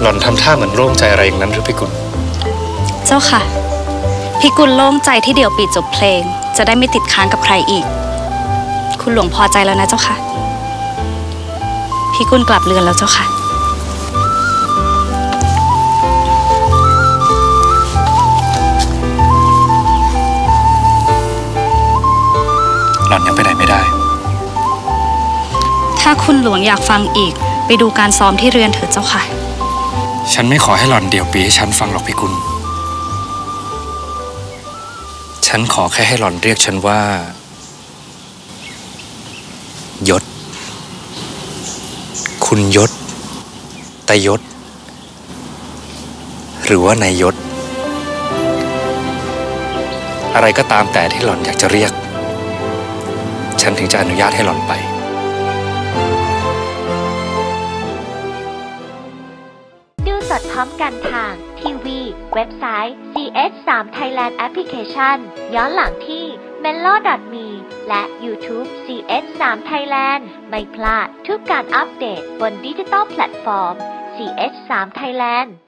ล่อนทำท่าเหมือนโล่งใจอะไรอย่างนั้นหรือพี่กุลเจ้าค่ะพี่กุลโล่งใจที่เดี่ยวปีจบเพลงจะได้ไม่ติดค้างกับใครอีกคุณหลวงพอใจแล้วนะเจ้าค่ะพี่กุลกลับเรือนแล้วเจ้าค่ะหล่อนยังไปไหนไม่ได้ถ้าคุณหลวงอยากฟังอีกไปดูการซ้อมที่เรือนเถิดเจ้าค่ะฉันไม่ขอให้หล่อนเดี่ยวปีให้ฉันฟังหรอกพี่กุลฉันขอแค่ให้หล่อนเรียกฉันว่ายศคุณยศตยศหรือว่านายยศอะไรก็ตามแต่ที่หล่อนอยากจะเรียกฉันถึงจะอนุญาตให้หล่อนไปดูสดพร้อมกันทางทีวีเว็บไซต์ CS3 Thailand Application ย้อนหลังที่ Melo.me และ YouTube CS3 Thailand ไม่พลาดทุกการอัปเดตบนดิจิตอลแพลตฟอร์ม CS3 Thailand